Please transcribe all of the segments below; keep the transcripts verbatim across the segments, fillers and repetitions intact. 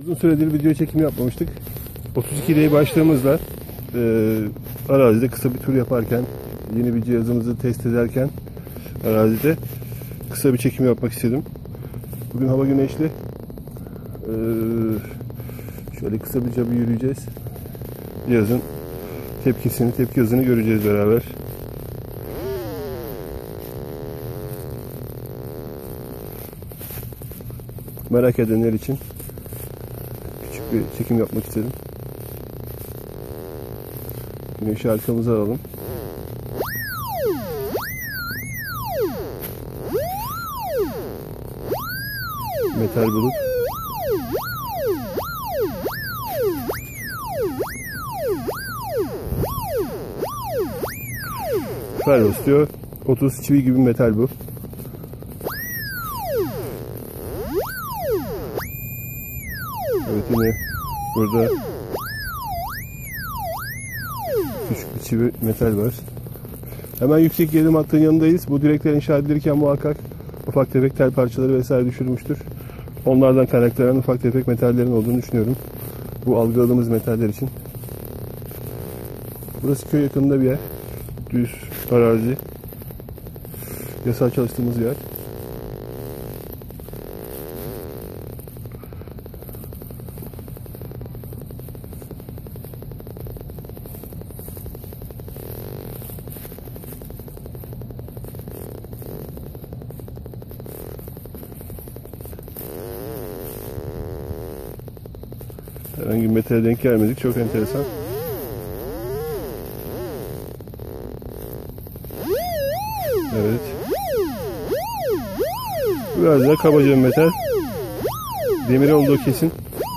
Uzun süredir video çekimi yapmamıştık. otuz ikide başladığımızda e, arazide kısa bir tur yaparken, yeni bir cihazımızı test ederken arazide kısa bir çekim yapmak istedim. Bugün hava güneşli. E, şöyle kısa bir bir yürüyeceğiz. Cihazın tepkisini, tepki hızını göreceğiz beraber. Merak edenler için küçük bir çekim yapmak istedim. Güneşi arkamıza alalım. Metal bulut. Ferros diyor. otuz çivi gibi metal bu. Evet, yine burada küçük bir çivi metal var. Hemen yüksek gerilim hattının yanındayız. Bu direkler inşa edilirken muhakkak ufak tefek tel parçaları vesaire düşürmüştür. Onlardan kaynaklanan ufak tefek metallerin olduğunu düşünüyorum. Bu algıladığımız metaller için. Burası köy yakınında bir yer. Düz arazi. Yasal çalıştığımız yer. Herhangi bir metale denk gelmedik. Çok enteresan. Evet. Biraz daha kabaca bir metal. Demir olduğu kesin.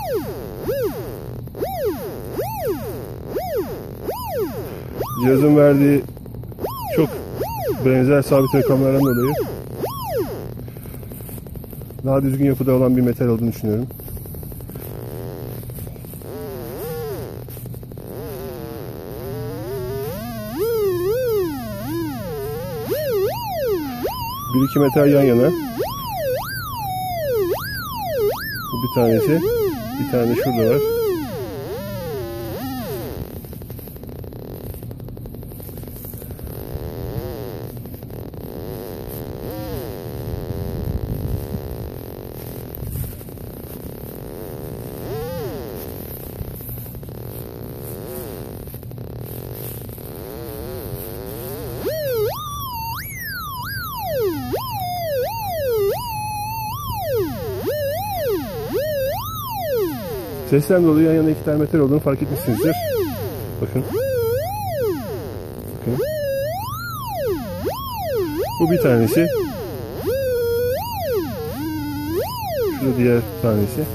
Cihazın verdiği çok benzer sabit rakamlardan dolayı daha düzgün yapıda olan bir metal olduğunu düşünüyorum. Bir iki metal yan yana. Bu bir tanesi. Bir tane şurada var. Sesten dolayı yan yana iki tane metal olduğunu fark etmişsinizdir. Bakın. Bakın. Bu bir tanesi. Şu diğer tanesi.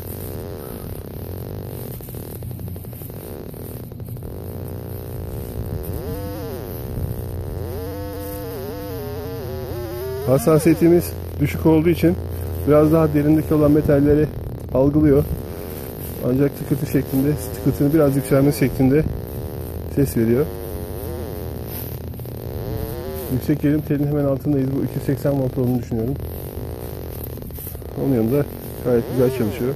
Hassasiyetimiz düşük olduğu için biraz daha derindeki olan metalleri algılıyor. Ancak tıkırtı şeklinde, tıkırtının biraz yükselmesi şeklinde ses veriyor. Yüksek gerilim telinin hemen altındayız. Bu iki yüz seksen volt olduğunu düşünüyorum. Onun yanında gayet güzel çalışıyor.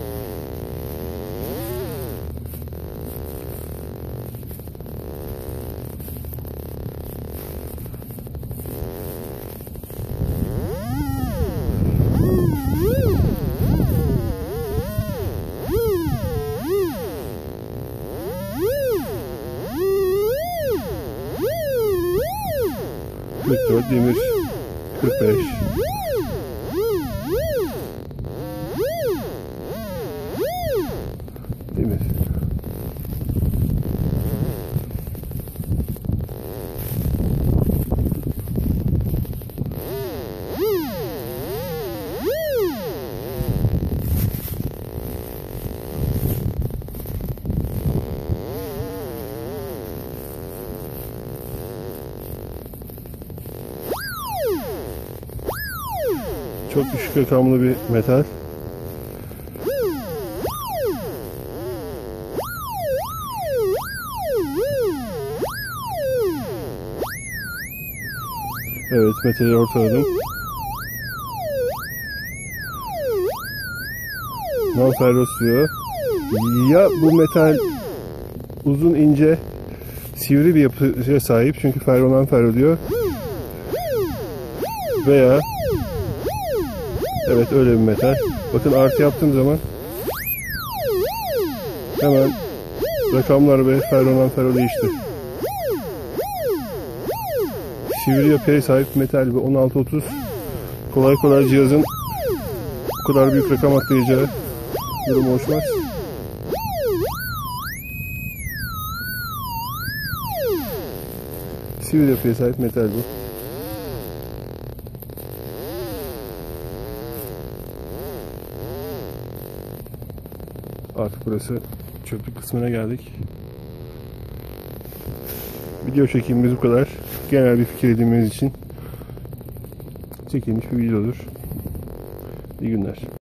kırk dört demir, kırk beş. Demir. Çok düşük rakamlı bir metal. Evet, metali ortaladım. Non-ferrous diyor. Ya bu metal uzun, ince, sivri bir yapıya sahip çünkü ferro non-ferro diyor. Veya evet öyle bir metal. Bakın artı yaptığım zaman hemen rakamlar ve ferro non-ferro değişti. Sivri yapıya sahip metal ve on altı otuz kolay kolay cihazın bu kadar büyük rakam atlayacağı durum oluşmaz. Sivri yapıya sahip metal bu. Artık burası çöplük kısmına geldik. Video çekimimiz bu kadar. Genel bir fikir edinmeniz için çekilmiş bir videodur. İyi günler.